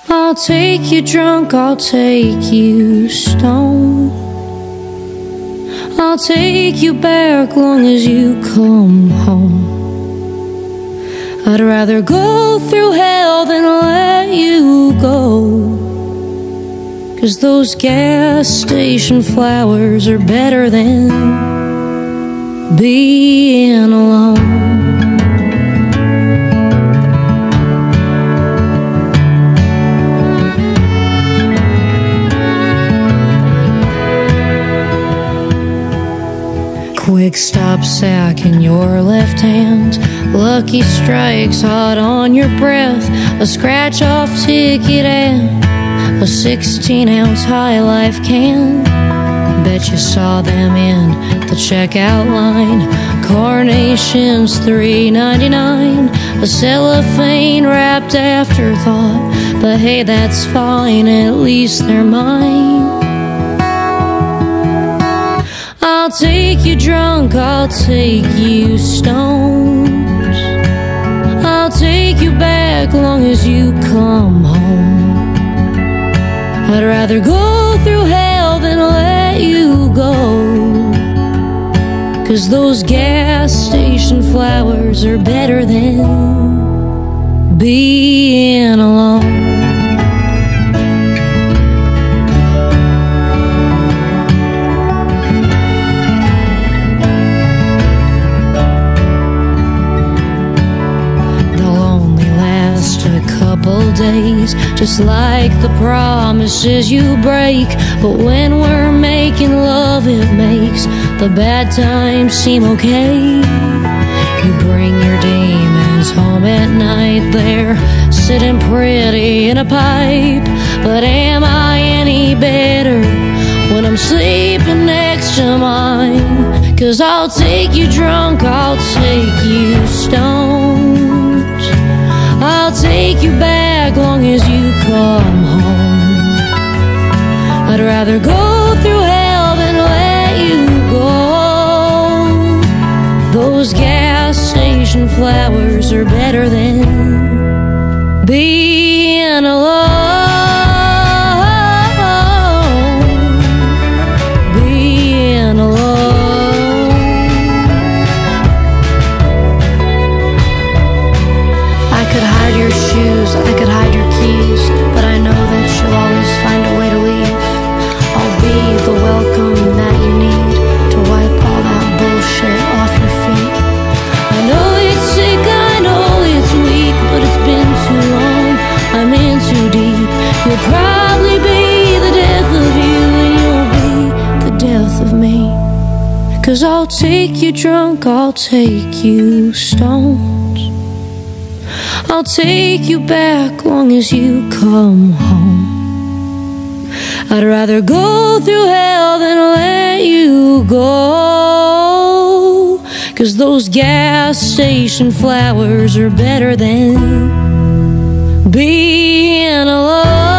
I'll take you drunk, I'll take you stoned. I'll take you back long as you come home. I'd rather go through hell than let you go, 'cause those gas station flowers are better than being alone. Quick stop sack in your left hand, lucky strikes hot on your breath, a scratch off ticket and a 16-ounce High Life can. Bet you saw them in the checkout line. Carnations $3.99, a cellophane wrapped afterthought. But hey, that's fine, at least they're mine. I'll take you drunk, I'll take you stoned. I'll take you back long as you come home. I'd rather go through hell than let you go, 'cause those gas station flowers are better than being alone. Days, just like the promises you break. But when we're making love, it makes the bad times seem okay. You bring your demons home at night, they're sitting pretty in a pipe. But am I any better when I'm sleeping next to mine? 'Cause I'll take you drunk, I'll take you stoned. I'll take you back long as you come home. I'd rather go through hell than let you go. Those gas station flowers are better than being alone. Being alone. I could hide your shoes, I could hide your keys, but I know that you'll always find a way to leave. I'll be the welcome that you need to wipe all that bullshit off your feet. I know it's sick, I know it's weak, but it's been too long, I'm in too deep. You'll probably be the death of you, and you'll be the death of me. 'Cause I'll take you drunk, I'll take you stoned. I'll take you back long as you come home. I'd rather go through hell than let you go, 'cause those gas station flowers are better than being alone.